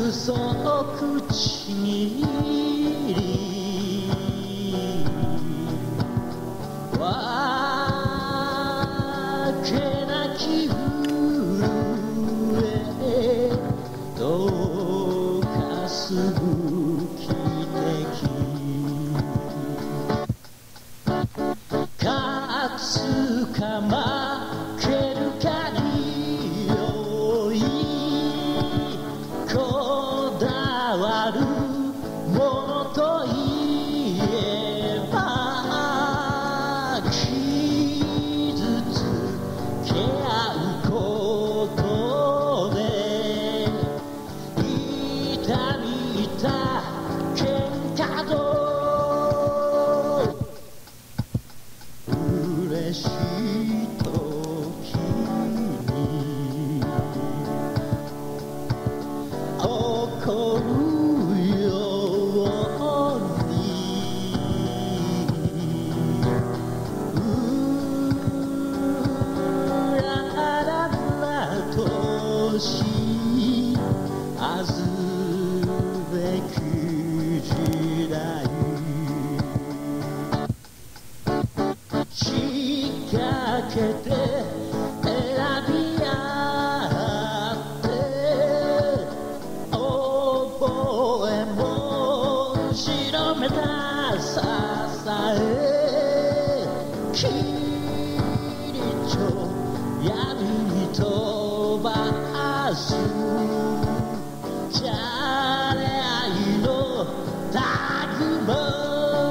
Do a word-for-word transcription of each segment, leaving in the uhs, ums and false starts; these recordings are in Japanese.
そう口に入りわけなき震えどかす武器的勝つか負けるかにおいこだわるものといえば傷つけ合うことで痛みた喧嘩と嬉しい時に起こるようにうらららとしあずべく時代仕掛けて選び合って覚えも白めた支えきりと闇に飛ばすじゃれ合いのたぐま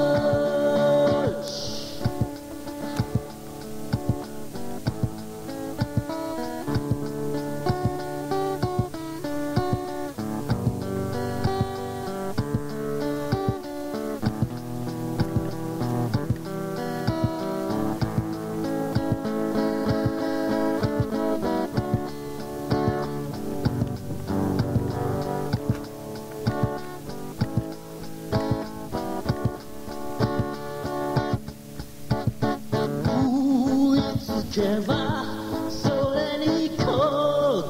けばそれに応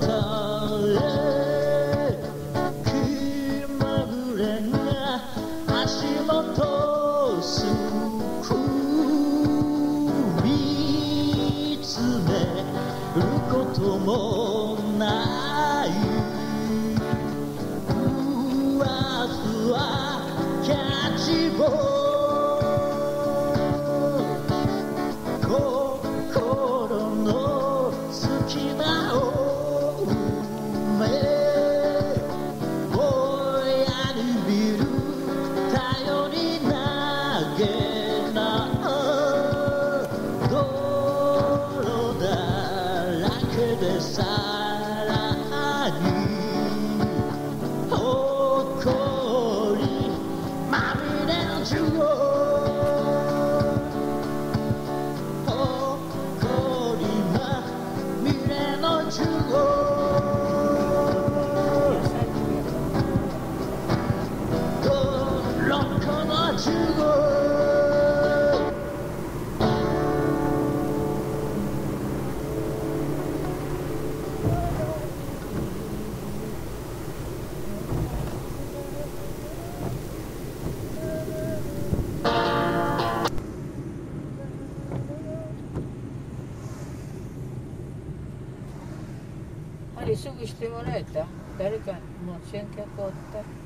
え気まぐれが足元すく見つめることもないふわふわキャッチボールでさらにほこりまみれの中央ほこりまみれの中央どろこの中央あれすぐしてもらえた？誰かもう先客おった？